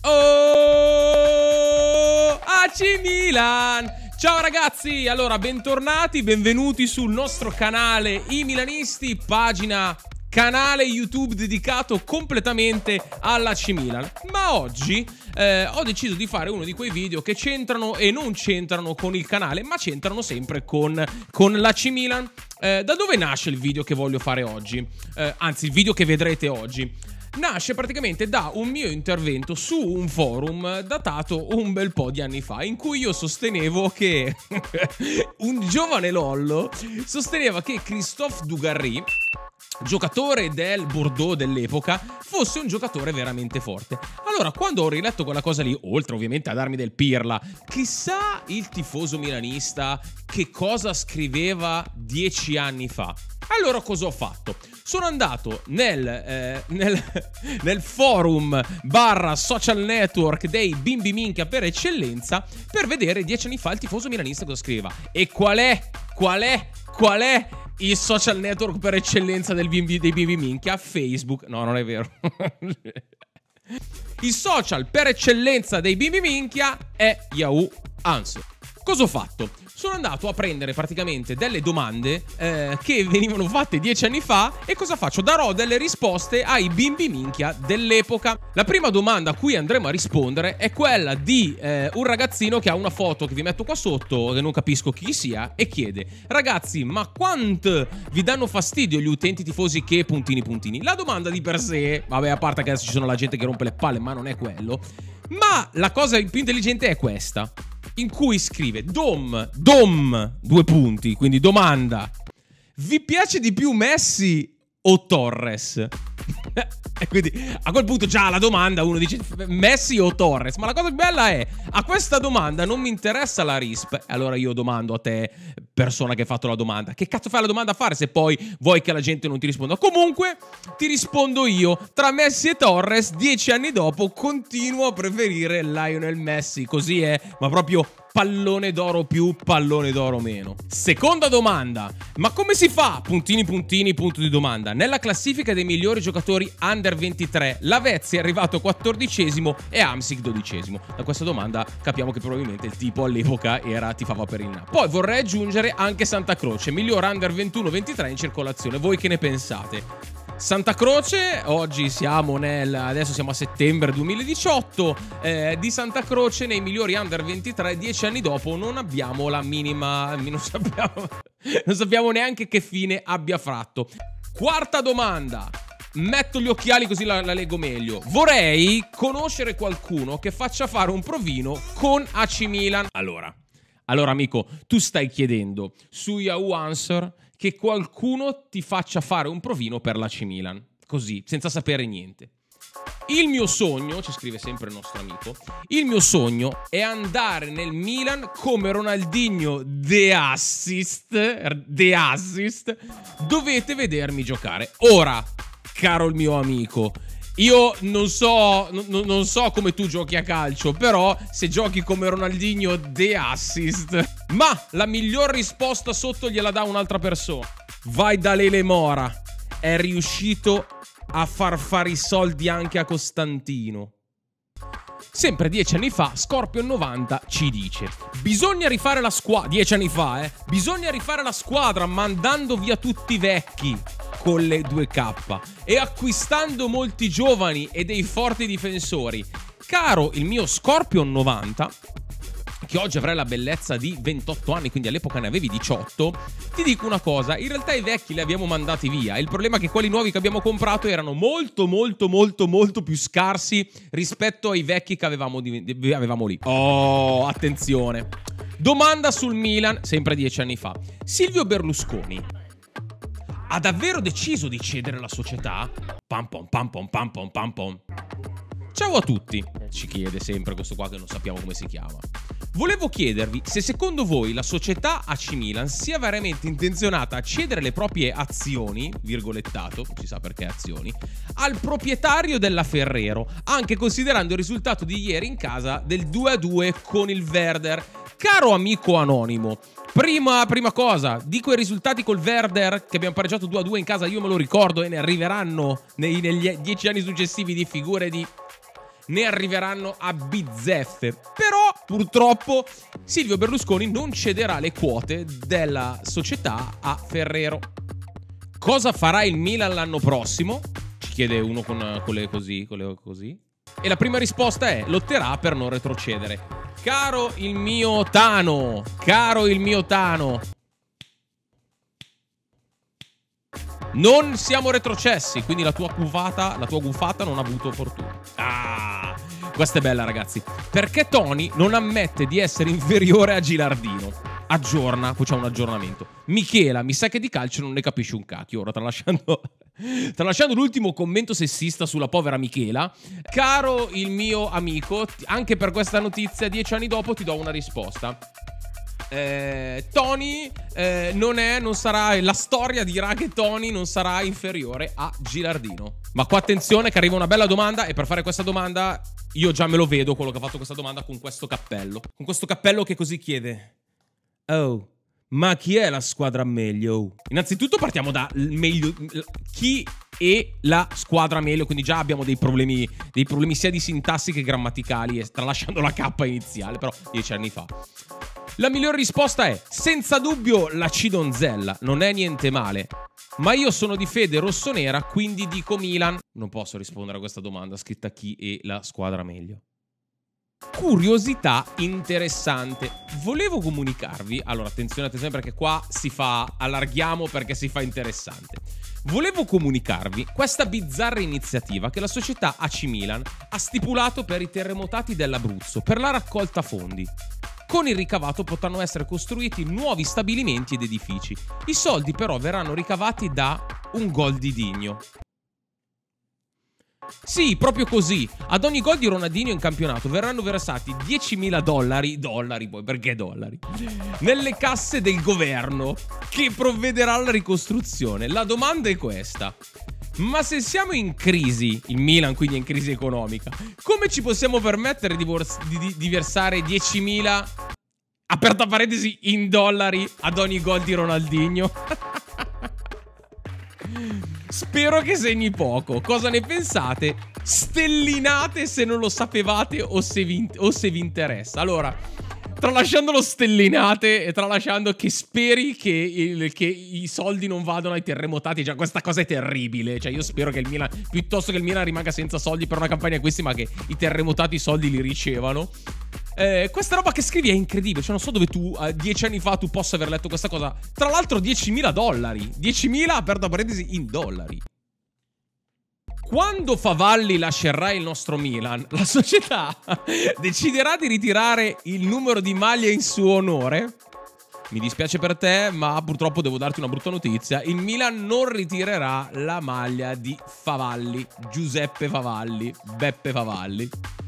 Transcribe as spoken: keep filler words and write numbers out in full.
Oh, A C Milan! Ciao ragazzi, allora bentornati, benvenuti sul nostro canale I Milanisti, pagina, canale YouTube dedicato completamente all'A C Milan. Ma oggi eh, ho deciso di fare uno di quei video che c'entrano e non c'entrano con il canale, ma c'entrano sempre con, con l'A C Milan. Eh, da dove nasce il video che voglio fare oggi? Eh, anzi, il video che vedrete oggi. Nasce praticamente da un mio intervento su un forum datato un bel po' di anni fa, in cui io sostenevo che un giovane Lollo sosteneva che Christophe Dugarry, giocatore del Bordeaux dell'epoca, fosse un giocatore veramente forte. Allora, quando ho riletto quella cosa lì, oltre ovviamente a darmi del pirla, chissà il tifoso milanista che cosa scriveva dieci anni fa. Allora cosa ho fatto? Sono andato nel, eh, nel, nel forum barra social network dei bimbi minchia per eccellenza per vedere dieci anni fa il tifoso milanista cosa scriveva. E qual è, qual è, qual è il social network per eccellenza del bimbi, dei bimbi minchia? Facebook. No, non è vero. Il social per eccellenza dei bimbi minchia è Yahoo Answer. Cosa ho fatto? Sono andato a prendere praticamente delle domande eh, che venivano fatte dieci anni fa e cosa faccio? Darò delle risposte ai bimbi minchia dell'epoca. La prima domanda a cui andremo a rispondere è quella di eh, un ragazzino che ha una foto che vi metto qua sotto, che non capisco chi sia, e chiede: ragazzi, ma quanto vi danno fastidio gli utenti tifosi che puntini puntini? La domanda di per sé, vabbè, a parte che adesso ci sono la gente che rompe le palle, ma non è quello. Ma la cosa più intelligente è questa, in cui scrive Dom, Dom, due punti, quindi domanda: vi piace di più Messi o Torres? E quindi a quel punto già la domanda uno dice Messi o Torres, ma la cosa bella è, a questa domanda non mi interessa la risp. E allora io domando a te, persona che hai fatto la domanda, che cazzo fai la domanda a fare se poi vuoi che la gente non ti risponda? Comunque ti rispondo io: tra Messi e Torres, dieci anni dopo continuo a preferire Lionel Messi. Così è, ma proprio pallone d'oro più, pallone d'oro meno. Seconda domanda: ma come si fa, puntini puntini, punto di domanda, nella classifica dei migliori giocatori under ventitré Lavezzi è arrivato quattordicesimo e Hamsik dodicesimo? Da questa domanda capiamo che probabilmente il tipo all'epoca era tifava per il Napoli. Poi vorrei aggiungere anche Santa Croce, miglior under ventuno ventitré in circolazione. Voi che ne pensate? Santa Croce, oggi siamo nel, adesso siamo a settembre duemiladiciotto, eh, di Santa Croce nei migliori under ventitré dieci anni dopo non abbiamo la minima, non sappiamo, non sappiamo neanche che fine abbia fatto. Quarta domanda, metto gli occhiali così la, la leggo meglio. Vorrei conoscere qualcuno che faccia fare un provino con A C Milan. Allora, allora amico, tu stai chiedendo su Yahoo Answer che qualcuno ti faccia fare un provino per l'A C Milan, così, senza sapere niente. Il mio sogno, ci scrive sempre il nostro amico, il mio sogno è andare nel Milan come Ronaldinho de assist, de assist, dovete vedermi giocare. Ora, caro il mio amico, io non so, non, non so come tu giochi a calcio, però se giochi come Ronaldinho de assist. Ma la miglior risposta sotto gliela dà un'altra persona. Vai da Lele Mora, è riuscito a far fare i soldi anche a Costantino. Sempre dieci anni fa, Scorpion novanta ci dice: bisogna rifare la squadra, dieci anni fa, eh, bisogna rifare la squadra mandando via tutti i vecchi con le due K e acquistando molti giovani e dei forti difensori. Caro il mio Scorpion novanta, che oggi avrai la bellezza di ventotto anni, quindi all'epoca ne avevi diciotto, ti dico una cosa: in realtà i vecchi li abbiamo mandati via. Il problema è che quelli nuovi che abbiamo comprato erano molto molto molto molto più scarsi rispetto ai vecchi che avevamo, di, di, avevamo lì. Oh, attenzione. Domanda sul Milan, sempre dieci anni fa. Silvio Berlusconi ha davvero deciso di cedere la società? Pam pom pam pom pam pom pam pom. Ciao a tutti, ci chiede sempre questo qua che non sappiamo come si chiama. Volevo chiedervi se secondo voi la società A C Milan sia veramente intenzionata a cedere le proprie azioni, virgolettato, non si sa perché azioni, al proprietario della Ferrero, anche considerando il risultato di ieri in casa del due a due con il Werder. Caro amico anonimo, Prima, prima cosa, di quei risultati col Werder che abbiamo pareggiato due a due in casa, io me lo ricordo, e ne arriveranno nei, negli dieci anni successivi di figure di... ne arriveranno a bizzeffe. Però, purtroppo, Silvio Berlusconi non cederà le quote della società a Ferrero. Cosa farà il Milan l'anno prossimo? Ci chiede uno con, con le così, con le così. E la prima risposta è: lotterà per non retrocedere. Caro il mio Tano, caro il mio Tano, non siamo retrocessi, quindi la tua gufata, la tua gufata non ha avuto fortuna. Ah, questa è bella, ragazzi. Perché Tony non ammette di essere inferiore a Gilardino. Aggiorna, poi c'è un aggiornamento. Michela, mi sa che di calcio non ne capisci un cacchio. Ora, tralasciando, tralasciando l'ultimo commento sessista sulla povera Michela, caro il mio amico, anche per questa notizia, dieci anni dopo ti do una risposta. Eh, Tony eh, non è, non sarà, la storia dirà che Tony non sarà inferiore a Gilardino. Ma qua attenzione che arriva una bella domanda, e per fare questa domanda io già me lo vedo quello che ha fatto questa domanda con questo cappello. Con questo cappello che così chiede: oh, ma chi è la squadra meglio? Innanzitutto partiamo da meglio, chi è la squadra meglio, quindi già abbiamo dei problemi, dei problemi sia di sintassi che grammaticali, e tralasciando la K iniziale, però dieci anni fa. La miglior risposta è senza dubbio la C Donzella, non è niente male. Ma io sono di fede rossonera, quindi dico Milan. Non posso rispondere a questa domanda scritta chi è la squadra meglio. Curiosità interessante. Volevo comunicarvi, allora attenzione, attenzione perché qua si fa, allarghiamo perché si fa interessante. Volevo comunicarvi questa bizzarra iniziativa che la società A C Milan ha stipulato per i terremotati dell'Abruzzo per la raccolta fondi. Con il ricavato potranno essere costruiti nuovi stabilimenti ed edifici. I soldi però verranno ricavati da un gol di Digno. Sì, proprio così. Ad ogni gol di Ronaldinho in campionato verranno versati diecimila dollari, dollari poi, perché dollari? Nelle casse del governo che provvederà alla ricostruzione. La domanda è questa: ma se siamo in crisi, il Milan quindi è in crisi economica, come ci possiamo permettere di, di, di versare diecimila, aperta parentesi, in dollari ad ogni gol di Ronaldinho? Spero che segni poco. Cosa ne pensate? Stellinate se non lo sapevate o se vi, o se vi interessa. Allora, tralasciando lo stellinate e tralasciando che speri che, il, che i soldi non vadano ai terremotati, già questa cosa è terribile. Cioè io spero che il Milan, piuttosto che il Milan rimanga senza soldi per una campagna acquisti, ma che i terremotati i soldi li ricevano. Eh, questa roba che scrivi è incredibile. Cioè non so dove tu, eh, dieci anni fa, tu possa aver letto questa cosa. Tra l'altro diecimila dollari, diecimila aperta parentesi in dollari. Quando Favalli lascerà il nostro Milan, la società deciderà di ritirare il numero di maglie in suo onore. Mi dispiace per te, ma purtroppo devo darti una brutta notizia. Il Milan non ritirerà la maglia di Favalli, Giuseppe Favalli, Beppe Favalli.